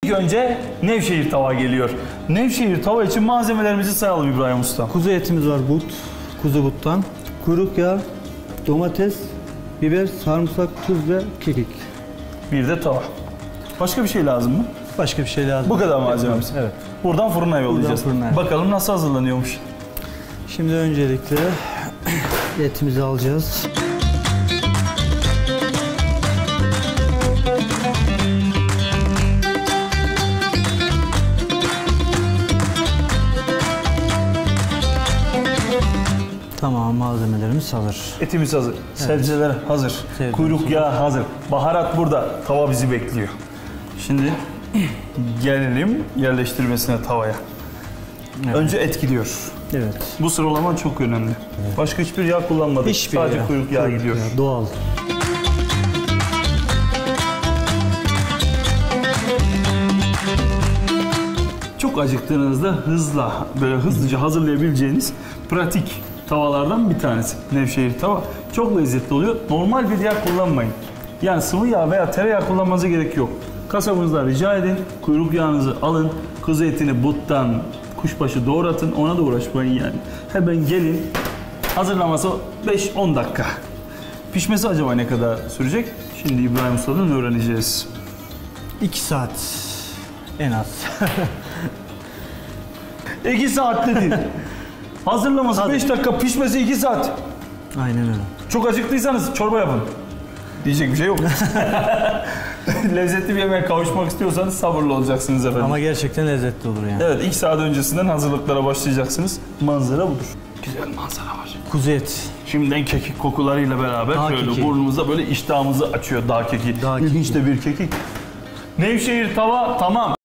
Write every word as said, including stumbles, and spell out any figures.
İlk önce Nevşehir tava geliyor. Nevşehir tava için malzemelerimizi sayalım İbrahim Usta. Kuzu etimiz var, but, kuzu buttan. Kuyruk yağı, domates, biber, sarımsak, tuz ve kekik. Bir de tava. Başka bir şey lazım mı? Başka bir şey lazım. Bu kadar malzememiz. Evet. Buradan fırına yollayacağız. Buradan fırına. Bakalım nasıl hazırlanıyormuş. Şimdi öncelikle etimizi alacağız. Tamam, malzemelerimiz hazır. Etimiz hazır, evet. Sebzeler hazır, Sebze kuyruk hazır. yağı hazır, baharat burada, tava bizi bekliyor. Şimdi gelelim yerleştirmesine tavaya. Evet. Önce et gidiyor. Evet. Bu sıralama çok önemli. Evet. Başka hiçbir yağ kullanmadık. Hiçbir Sadece yağ. kuyruk yağı kuyruk gidiyor. Yağı, doğal. Çok acıktığınızda hızla, böyle hızlıca hazırlayabileceğiniz pratik tavalardan bir tanesi. Nevşehir tava. Çok lezzetli oluyor. Normal bir yağ kullanmayın. Yani sıvı yağ veya tereyağı kullanmanıza gerek yok. Kasabınızdan rica edin. Kuyruk yağınızı alın. Kuzu etini buttan, kuşbaşı doğratın. Ona da uğraşmayın yani. Hemen gelin. Hazırlaması beş on dakika. Pişmesi acaba ne kadar sürecek? Şimdi İbrahim Usta'dan öğreneceğiz. iki saat en az. iki saat dedi. Hazırlaması beş dakika, pişmesi iki saat. Aynen öyle. Çok acıktıysanız çorba yapın. Diyecek bir şey yok. Lezzetli bir yemeğe kavuşmak istiyorsanız sabırlı olacaksınız efendim. Ama gerçekten lezzetli olur yani. Evet, ilk saat öncesinden hazırlıklara başlayacaksınız. Manzara budur. Güzel manzara var. Kuzu et. Şimdiden kekik kokularıyla beraber dağ şöyle keki. Burnumuzda böyle iştahımızı açıyor dağ keki. Dağ İlginç keki. de bir kekik. Nevşehir tava tamam.